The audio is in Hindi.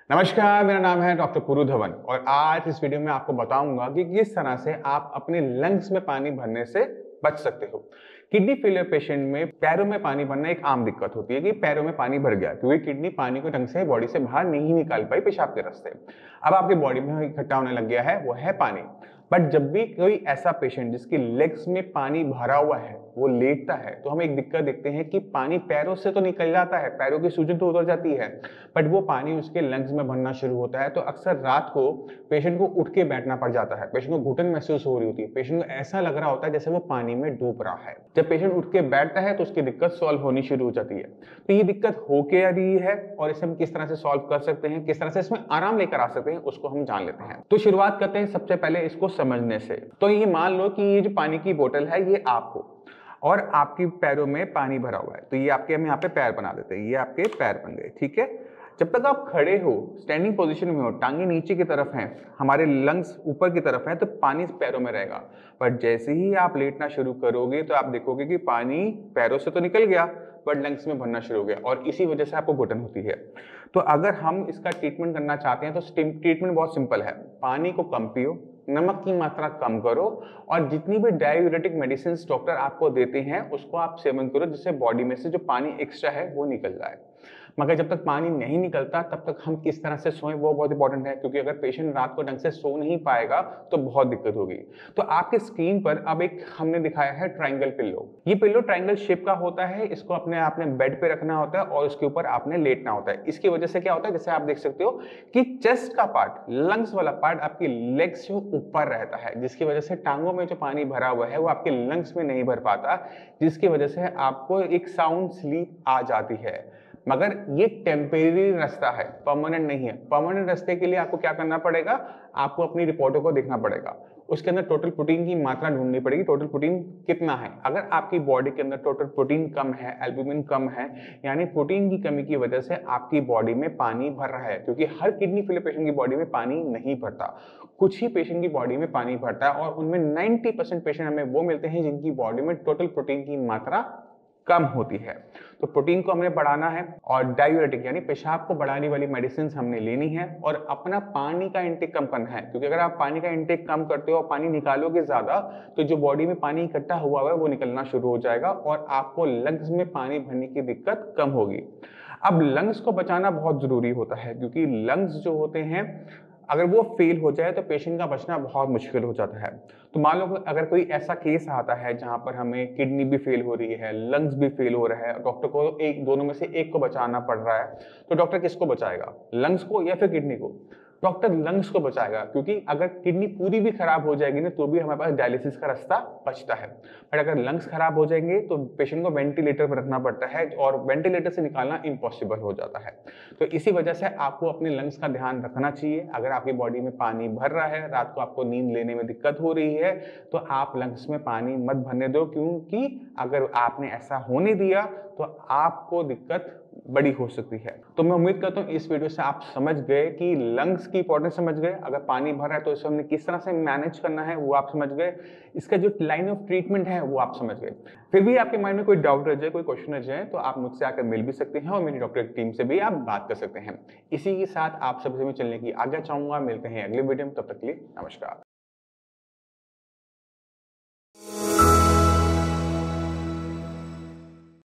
नमस्कार, मेरा नाम है डॉक्टर पुरु धवन और आज इस वीडियो में आपको बताऊंगा कि किस तरह से आप अपने लंग्स में पानी भरने से बच सकते हो। किडनी फेलियर पेशेंट में पैरों में पानी भरना एक आम दिक्कत होती है कि पैरों में पानी भर गया क्योंकि किडनी पानी को ढंग से बॉडी से बाहर नहीं निकाल पाई पेशाब के रास्ते। अब आपकी बॉडी में इकट्ठा होने लग गया है, वो है पानी। बट जब भी कोई ऐसा पेशेंट जिसकी लेग्स में पानी भरा हुआ है वो लेटता है तो हम एक दिक्कत देखते हैं कि पानी पैरों से तो निकल जाता है, पैरों की सूजन तो उतर जाती है, बट वो पानी उसके लंग्स में भरना शुरू होता है। तो अक्सर रात को पेशेंट को उठ के बैठना पड़ जाता है, पेशेंट को घुटन महसूस हो रही होती है, पेशेंट को ऐसा लग रहा होता है जैसे वो पानी में डूब रहा है। जब पेशेंट उठ के बैठता है तो उसकी दिक्कत सॉल्व होनी शुरू हो जाती है। तो ये दिक्कत हो के आ रही है और इसे हम किस तरह से सॉल्व कर सकते हैं, किस तरह से इसमें आराम लेकर आ सकते हैं, उसको हम जान लेते हैं। तो शुरुआत करते हैं सबसे पहले इसको समझने से। तो ये मान लो कि ये जो पानी की बोतल है ये आप हो और आपकी पैरों में पानी भरा हुआ है। तो ये आपके हम यहाँ पे पैर बना देते हैं, ये आपके पैर बन गए, ठीक है। जब तक आप खड़े हो, स्टैंडिंग पोजीशन में हो, टांगे नीचे की तरफ हैं, हमारे लंग्स ऊपर की तरफ हैं, तो पानी पैरों में रहेगा। पर जैसे ही आप लेटना शुरू करोगे तो आप देखोगे कि पानी पैरों से तो निकल गया बट लंग्स में भरना शुरू हो गया और इसी वजह से आपको घुटन होती है। तो अगर हम इसका ट्रीटमेंट करना चाहते हैं तो ट्रीटमेंट बहुत सिंपल है। पानी को कम पियो, नमक की मात्रा कम करो और जितनी भी डाययूरेटिक मेडिसिन डॉक्टर आपको देते हैं उसको आप सेवन करो, जिससे बॉडी में से जो पानी एक्स्ट्रा है वो निकल जाए। मगर जब तक पानी नहीं निकलता तब तक हम किस तरह से सोएं वो बहुत इंपॉर्टेंट है, क्योंकि अगर पेशेंट रात को ढंग से सो नहीं पाएगा तो बहुत दिक्कत होगी। तो आपके स्क्रीन पर अब एक हमने दिखाया है ट्रायंगल पिल्लो। ये पिल्लो ट्रायंगल शेप का होता है, इसको आपने बेड पे रखना होता है और उसके ऊपर आपने लेटना होता है। इसकी वजह से क्या होता है, जैसे आप देख सकते हो कि चेस्ट का पार्ट, लंग्स वाला पार्ट आपकी लेग से ऊपर रहता है, जिसकी वजह से टांगों में जो पानी भरा हुआ है वो आपके लंग्स में नहीं भर पाता, जिसकी वजह से आपको एक साउंड स्लीप आ जाती है। मगर ये टेम्परेरी रास्ता है, परमानेंट नहीं है। परमानेंट रास्ते के लिए आपको क्या करना पड़ेगा, आपको अपनी रिपोर्टों को देखना पड़ेगा, उसके अंदर टोटल प्रोटीन की मात्रा ढूंढनी पड़ेगी, टोटल प्रोटीन कितना है। अगर आपकी बॉडी के अंदर टोटल प्रोटीन कम है, एल्ब्यूमिन कम है, यानी प्रोटीन की कमी की वजह से आपकी बॉडी में पानी भर रहा है, क्योंकि हर किडनी फेलियर पेशेंट की बॉडी में पानी नहीं भरता, कुछ ही पेशेंट की बॉडी में पानी भरता है और उनमें 90% पेशेंट हमें वो मिलते हैं जिनकी बॉडी में टोटल प्रोटीन की मात्रा कम होती है। तो प्रोटीन को हमने बढ़ाना है और डाययूरेटिक यानी पेशाब को बढ़ाने वाली मेडिसिन हमने लेनी है और अपना पानी का इंटेक कम करना है, क्योंकि अगर आप पानी का इंटेक कम करते हो और पानी निकालोगे ज्यादा तो जो बॉडी में पानी इकट्ठा हुआ है वो निकलना शुरू हो जाएगा और आपको लंग्स में पानी भरने की दिक्कत कम होगी। अब लंग्स को बचाना बहुत जरूरी होता है, क्योंकि लंग्स जो होते हैं अगर वो फेल हो जाए तो पेशेंट का बचना बहुत मुश्किल हो जाता है। तो मान लो अगर कोई ऐसा केस आता है जहां पर हमें किडनी भी फेल हो रही है, लंग्स भी फेल हो रहा है, डॉक्टर को एक दोनों में से एक को बचाना पड़ रहा है, तो डॉक्टर किसको बचाएगा, लंग्स को या फिर किडनी को? डॉक्टर लंग्स को बचाएगा, क्योंकि अगर किडनी पूरी भी खराब हो जाएगी ना तो भी हमारे पास डायलिसिस का रास्ता बचता है। बट अगर लंग्स खराब हो जाएंगे तो पेशेंट को वेंटिलेटर पर रखना पड़ता है और वेंटिलेटर से निकालना इम्पॉसिबल हो जाता है। तो इसी वजह से आपको अपने लंग्स का ध्यान रखना चाहिए। अगर आपकी बॉडी में पानी भर रहा है, रात को आपको नींद लेने में दिक्कत हो रही है, तो आप लंग्स में पानी मत भरने दो, क्योंकि अगर आपने ऐसा होने दिया तो आपको दिक्कत बड़ी हो सकती है। तो मैं उम्मीद करता हूँ इस वीडियो से आप समझ गए कि लंग्स की इंपॉर्टेंस समझ गए, अगर पानी भर रहा है तो इसे हमने किस तरह से मैनेज करना है वो आप समझ गए, इसका जो लाइन ऑफ ट्रीटमेंट है वो आप समझ गए। फिर भी आपके माइंड में कोई डाउट रह जाए, कोई क्वेश्चन रह जाए तो आप मुझसे आकर मिल भी सकते हैं और मेरी डॉक्टर की टीम से भी आप बात कर सकते हैं। इसी के साथ आप सबसे मैं चलने की आज्ञा चाहूंगा। मिलते हैं अगले वीडियो में, तब तक के लिए नमस्कार।